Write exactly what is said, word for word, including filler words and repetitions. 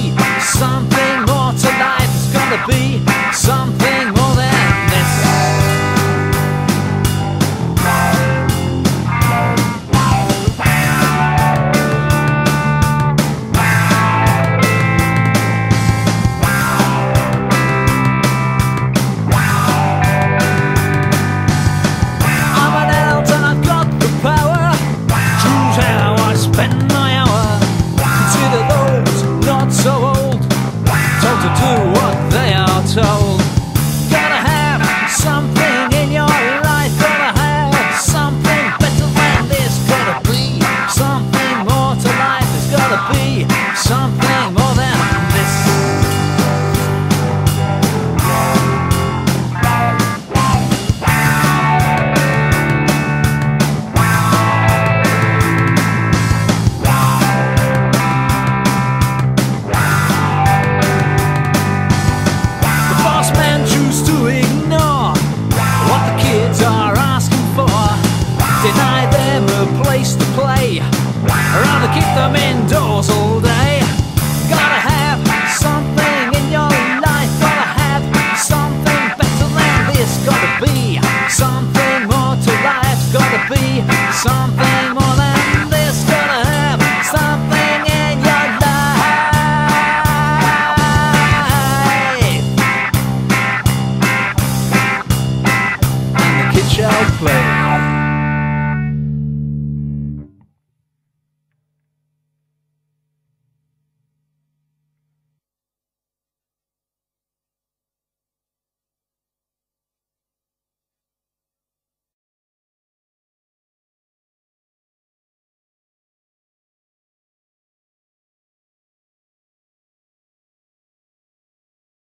be something more to life. It's gotta be something more than this. I'm an elf and I've got the power. Choose how I spend my hour. Consider those not so old, told to do what they are told. Gotta have something in your life. Gotta have something better than this. Gotta be something more to life. There's gotta be something more than this. Deny them a place to play, rather keep them indoors all day. Gotta have something in your life. Gotta have something better than this. Gotta be something more to life. Gotta be something more than this. Gotta have something in your life. And the kids shall play.